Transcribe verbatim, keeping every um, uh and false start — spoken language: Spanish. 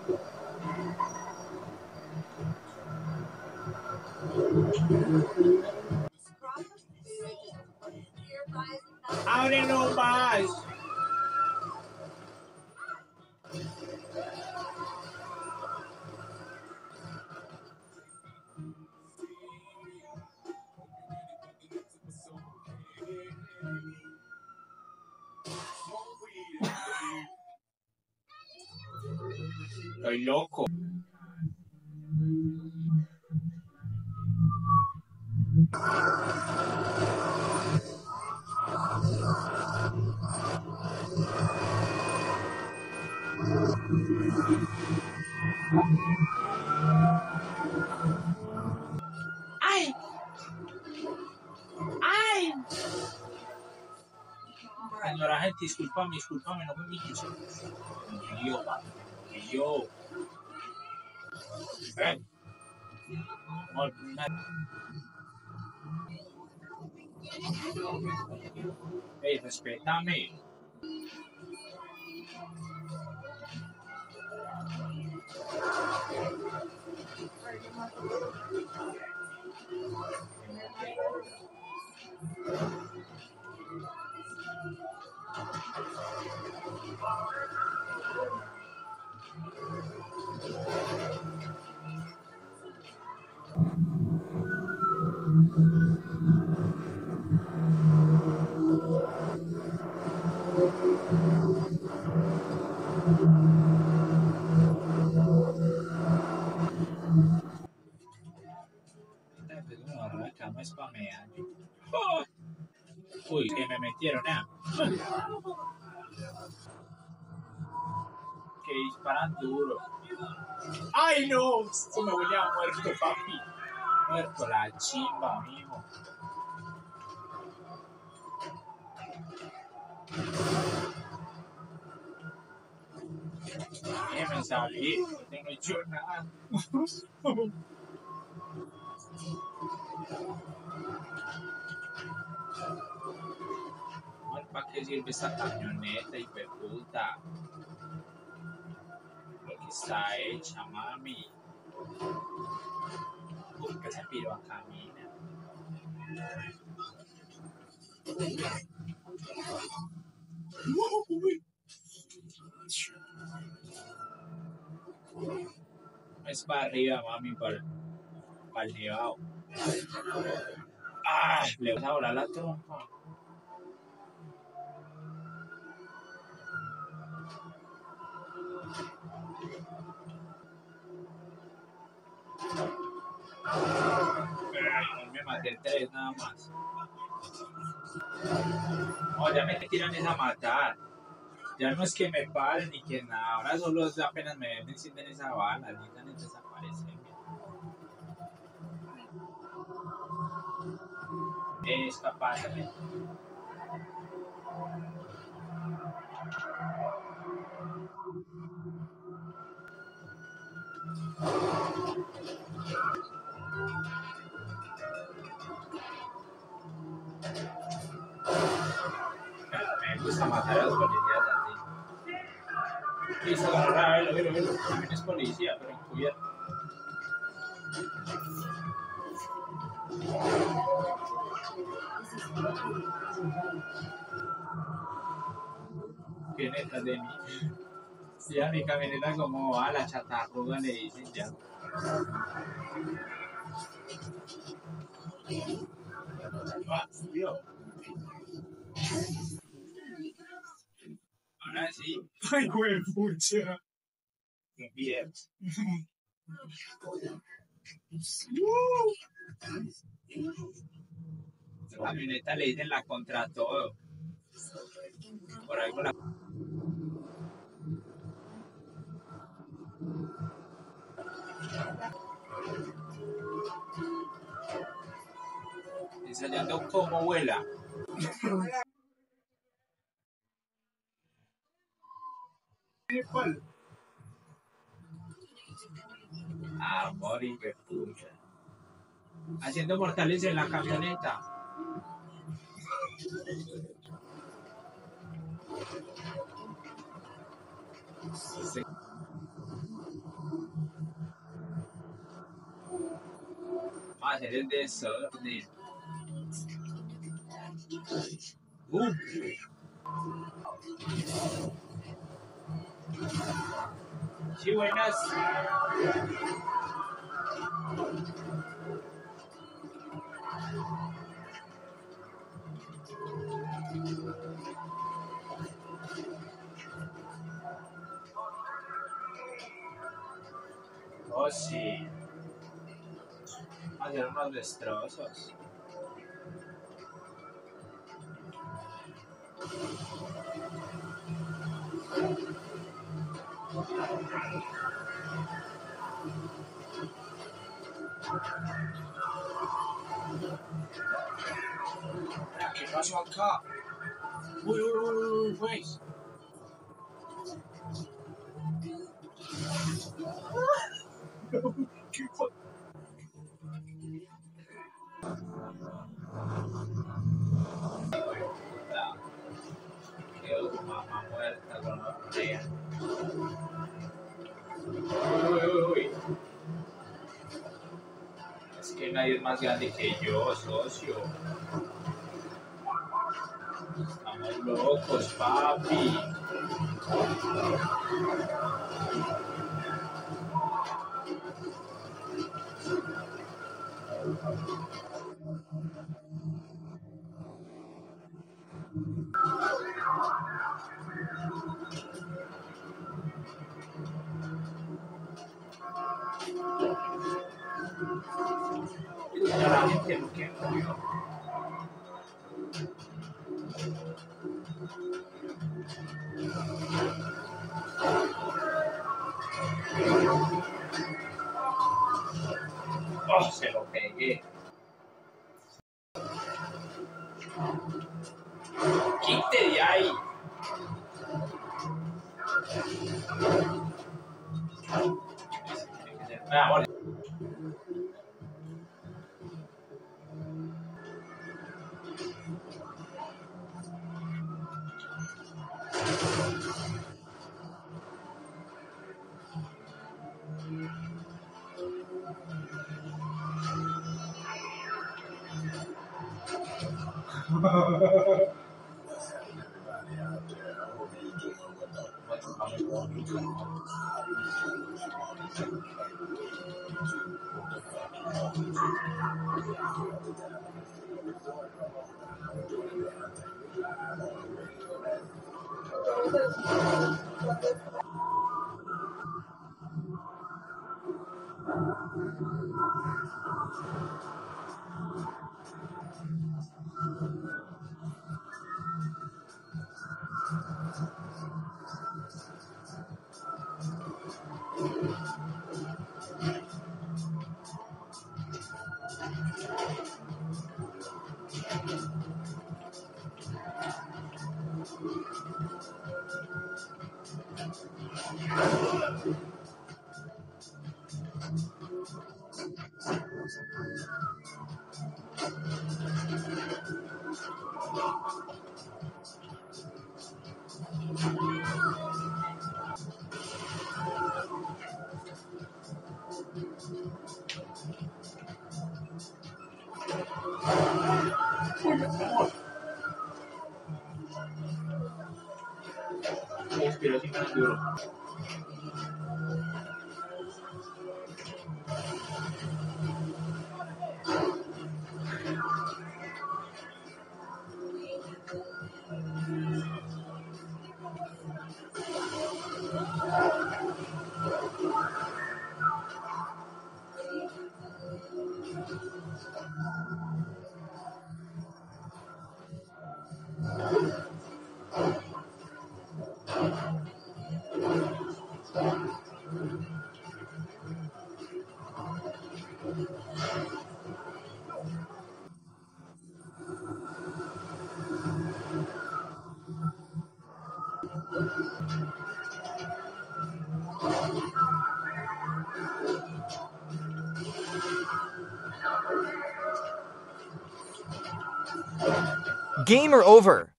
¡Ábrelo más! Estoy loco. ¡Ay! ¡Ay! Señora gente, discúlpame, discúlpame, no me mijes. Yo, yo. Eh. No, no. Ey, respétame. Me spamean. Oh. Uy, que me metieron, ¿eh? Que disparan duro. ¡Ay, no! Esto me huele a muerto, papi. Muerto la chimba, mijo. Eh, me salí. No tengo hecho nada. ¿Para qué sirve esta camioneta, hijueputa? Lo que está hecha, mami. ¿Por qué se piró a camina? Es para arriba, mami, para, para el nevado. ¡Ah! Le vas a volar la trompa. Ay, me maté tres nada más. No, ya me tiran es a matar. Ya no es que me paren ni que nada. Ahora solo es apenas me, me encienden esa bala. Necesitan desaparecer. Escapándome. Me gusta matar a los policías así. Listo, agarra, velo, velo, velo. También es policía, pero encubierto. ¿Qué neta de mí? Sí, a mi camioneta como a la chatarruga le dicen ya. Ah, subió. Ahora sí. Ay, güey, pucha. Bien. La camioneta le dicen la contra todo. Por algo la... Enseñando cómo vuela. Amor y que pucha. Haciendo mortales en la camioneta. Sí. a hacer el desorden. Uh. Sí, buenas. Oh, sí. Hacer unos destrozos. ¿Qué pasó acá? Uy, uy, uy, uy, pues. ¿Qué pasó? Quedó tu mamá muerta con la botella. Uy, uy, uy. Es que nadie es más grande que yo, socio. Estamos locos, papi. La gente no quiere murió. Oh, se lo pegué. Quite de ahí. Ah, bueno. Respiro sin tan duro. Game or over.